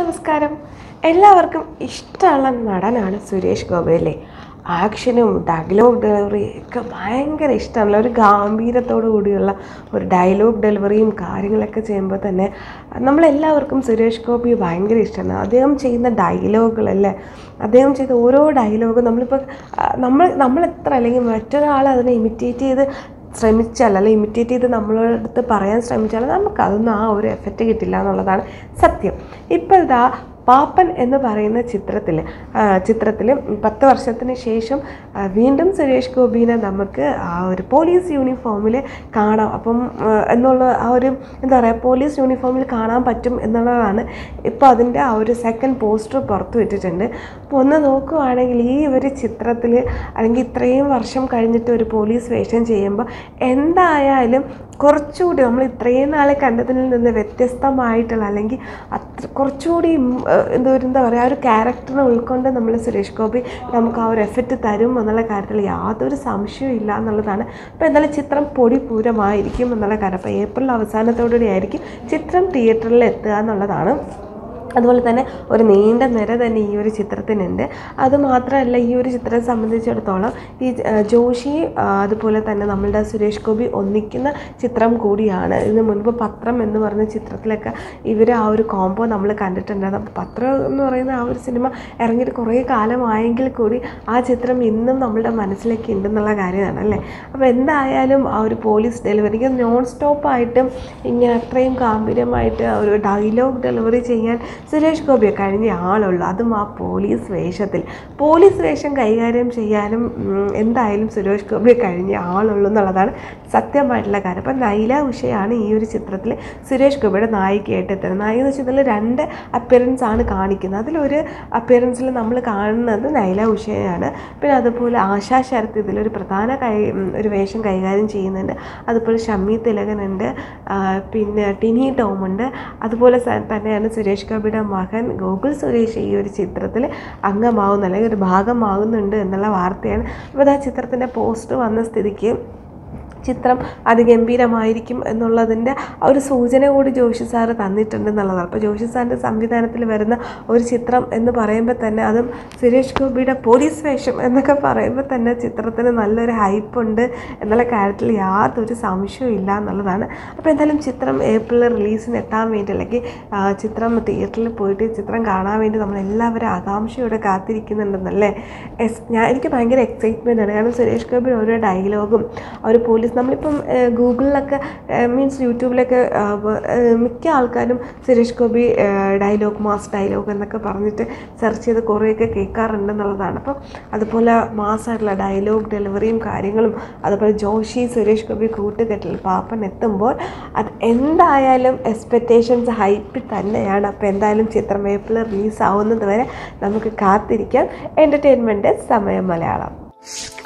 നമസ്കാരം. എല്ലാവർക്കും ഇഷ്ടമുള്ള നടനാണ് സുരേഷ് ഗോപി അല്ലേ. ആക്ഷനും ഡയലോഗ് ഡെലിവറിയും ഒക്കെ ഭയങ്കര ഇഷ്ടമുള്ള ഒരു ഗാംഭീര്യത്തോടു കൂടിയുള്ള ഒരു ഡയലോഗ് ഡെലിവറിയും കാര്യങ്ങളൊക്കെ ചെയ്യുമ്പോൾ തന്നെ നമ്മളെല്ലാവർക്കും സുരേഷ് ഗോപി ഭയങ്കര ഇഷ്ടമാണ്. അദ്ദേഹം ചെയ്യുന്ന ഡയലോഗുകളല്ലേ, അദ്ദേഹം ചെയ്ത ഓരോ ഡയലോഗും നമ്മളിപ്പോൾ നമ്മളെത്ര അല്ലെങ്കിൽ മറ്റൊരാൾ അതിനെ ഇമിറ്റേറ്റ് ചെയ്ത് ശ്രമിച്ചാൽ അല്ലെങ്കിൽ ഇമിറ്റേറ്റ് ചെയ്ത് നമ്മളോട് അടുത്ത് പറയാൻ ശ്രമിച്ചാൽ നമുക്കതൊന്നും ആ ഒരു എഫക്റ്റ് കിട്ടില്ല എന്നുള്ളതാണ് സത്യം. ഇപ്പോൾ ഇതാ പാപ്പൻ എന്ന് പറയുന്ന ചിത്രത്തിൽ 10 വർഷത്തിന് ശേഷം വീണ്ടും സുരേഷ് ഗോപിനെ നമുക്ക് ആ ഒരു പോലീസ് യൂണിഫോമിൽ കാണാം. അപ്പം എന്നുള്ള ആ ഒരു എന്താ പറയുക, പോലീസ് യൂണിഫോമിൽ കാണാൻ പറ്റും എന്നുള്ളതാണ് ഇപ്പോൾ അതിൻ്റെ ആ ഒരു സെക്കൻഡ് പോസ്റ്റർ പുറത്തു വിട്ടിട്ടുണ്ട്. അപ്പോൾ ഒന്ന് നോക്കുകയാണെങ്കിൽ ഈ ഒരു ചിത്രത്തിൽ അല്ലെങ്കിൽ ഇത്രയും വർഷം കഴിഞ്ഞിട്ട് ഒരു പോലീസ് വേഷം ചെയ്യുമ്പോൾ എന്തായാലും കുറച്ചുകൂടി നമ്മൾ ഇത്രയും നാളെ കണ്ടതിൽ നിന്ന് വ്യത്യസ്തമായിട്ടുള്ള അല്ലെങ്കിൽ കുറച്ചുകൂടി എന്താ പറയുക, ആ ഒരു ക്യാരക്ടറിനെ ഉൾക്കൊണ്ട് നമ്മൾ സുരേഷ് ഗോപി നമുക്ക് ആ ഒരു എഫക്റ്റ് തരും എന്നുള്ള കാര്യത്തിൽ യാതൊരു സംശയവും ഇല്ല എന്നുള്ളതാണ്. അപ്പോൾ എന്തായാലും ചിത്രം പൊടിപൂരമായിരിക്കും എന്നുള്ള കാര്യം. അപ്പോൾ ഏപ്രിൽ അവസാനത്തോടുകൂടി ആയിരിക്കും ചിത്രം തിയേറ്ററിൽ എത്തുക എന്നുള്ളതാണ്. അതുപോലെ തന്നെ ഒരു നീണ്ട നിര തന്നെ ഈ ഒരു ചിത്രത്തിനുണ്ട്. അതുമാത്രമല്ല, ഈ ഒരു ചിത്രത്തെ സംബന്ധിച്ചിടത്തോളം ഈ ജോഷി അതുപോലെ തന്നെ നമ്മളുടെ സുരേഷ് ഗോപി ഒന്നിക്കുന്ന ചിത്രം കൂടിയാണ്. ഇതിന് മുൻപ് പത്രം എന്ന് പറയുന്ന ചിത്രത്തിലൊക്കെ ഇവർ ആ ഒരു കോംബോ നമ്മൾ കണ്ടിട്ടുണ്ടായിരുന്നു. അപ്പോൾ പത്രം എന്ന് പറയുന്ന ആ ഒരു സിനിമ ഇറങ്ങിയിട്ട് കുറേ കാലമായെങ്കിൽ കൂടി ആ ചിത്രം ഇന്നും നമ്മളുടെ മനസ്സിലേക്ക് ഉണ്ടെന്നുള്ള കാര്യമാണ് അല്ലേ. അപ്പോൾ എന്തായാലും ആ ഒരു പോലീസ് ഡെലിവറിക്ക് നോൺ സ്റ്റോപ്പായിട്ടും ഇങ്ങനെ അത്രയും ഗാംഭീര്യമായിട്ട് ഒരു ഡയലോഗ് ഡെലിവറി ചെയ്യാൻ സുരേഷ് ഗോപിയെ കഴിഞ്ഞ ആളുള്ളൂ. അതും ആ പോലീസ് വേഷത്തിൽ. പോലീസ് വേഷം കൈകാര്യം ചെയ്യാനും എന്തായാലും സുരേഷ് ഗോപിയെ കഴിഞ്ഞ ആളുള്ളൂ എന്നുള്ളതാണ് സത്യമായിട്ടുള്ള കാര്യം. അപ്പം നൈല ഉഷയാണ് ഈ ഒരു ചിത്രത്തിൽ സുരേഷ് ഗോപിയുടെ നായികയായിട്ട് എത്തുന്നത്. നായിക എന്ന് വെച്ചാൽ ഇതിൽ 2 അപ്പിയറൻസ് ആണ് കാണിക്കുന്നത്. അതിലൊരു അപ്പിയറൻസിൽ നമ്മൾ കാണുന്നത് നൈല ഉഷയാണ്. പിന്നെ അതുപോലെ ആശാ ശരത്ത് ഇതിലൊരു പ്രധാന ഒരു വേഷം കൈകാര്യം ചെയ്യുന്നുണ്ട്. അതുപോലെ ഷമ്മി തിലകനുണ്ട്, പിന്നെ ടിനി ടോമുണ്ട്. അതുപോലെ തന്നെയാണ് സുരേഷ് ഗോപിയുടെ മകൻ ഗോകുൽ സുരേഷ് ഈ ഒരു ചിത്രത്തിൽ അംഗമാവുന്ന അല്ലെങ്കിൽ ഒരു ഭാഗമാകുന്നുണ്ട് എന്നുള്ള വാർത്തയാണ്. അപ്പോൾ ആ ചിത്രത്തിൻ്റെ പോസ്റ്റർ വന്ന സ്ഥിതിക്ക് ചിത്രം അതിഗംഭീരമായിരിക്കും എന്നുള്ളതിൻ്റെ ഒരു സൂചന കൂടി ജോഷി സാറ് തന്നിട്ടുണ്ട് എന്നുള്ളതാണ്. അപ്പോൾ ജോഷി സാറിൻ്റെ സംവിധാനത്തിൽ വരുന്ന ഒരു ചിത്രം എന്ന് പറയുമ്പോൾ തന്നെ അതും സുരേഷ് ഗോപിയുടെ പോലീസ് വേഷം എന്നൊക്കെ പറയുമ്പോൾ തന്നെ ചിത്രത്തിന് നല്ലൊരു ഹൈപ്പുണ്ട് എന്നുള്ള കാര്യത്തിൽ യാതൊരു സംശയവും ഇല്ല എന്നുള്ളതാണ്. അപ്പോൾ എന്തായാലും ചിത്രം ഏപ്രിൽ റിലീസിന് എത്താൻ വേണ്ടി അല്ലെങ്കിൽ ചിത്രം തിയേറ്ററിൽ പോയിട്ട് ചിത്രം കാണാൻ വേണ്ടി നമ്മളെല്ലാവരും ആകാംക്ഷയോടെ കാത്തിരിക്കുന്നുണ്ടെന്നല്ലേ. എനിക്ക് ഭയങ്കര എക്സൈറ്റ്മെൻ്റ് ആണ്. കാരണം സുരേഷ് ഗോപിയുടെ ഓരോ ഡയലോഗും ഒരു പോലീസ് നമ്മളിപ്പം ഗൂഗിളിലൊക്കെ മീൻസ് യൂട്യൂബിലൊക്കെ മിക്ക ആൾക്കാരും സുരേഷ് ഗോപി മാസ് ഡയലോഗ് എന്നൊക്കെ പറഞ്ഞിട്ട് സെർച്ച് ചെയ്ത് കുറേയൊക്കെ കേൾക്കാറുണ്ടെന്നുള്ളതാണ്. അപ്പം അതുപോലെ മാസ്സായിട്ടുള്ള ഡയലോഗ് ഡെലിവറിയും കാര്യങ്ങളും അതുപോലെ ജോഷി സുരേഷ് ഗോപി കൂട്ടുകെട്ടിൽ പാപ്പൻ എത്തുമ്പോൾ അത് എന്തായാലും എക്സ്പെക്റ്റേഷൻസ് ഹൈപ്പിൽ തന്നെയാണ്. അപ്പോൾ എന്തായാലും ചിത്രം ഏപ്രിൽ റിലീസ് ആവുന്നത് വരെ നമുക്ക് കാത്തിരിക്കാം. എൻ്റർടൈൻമെൻറ്റ് സമയം മലയാളം.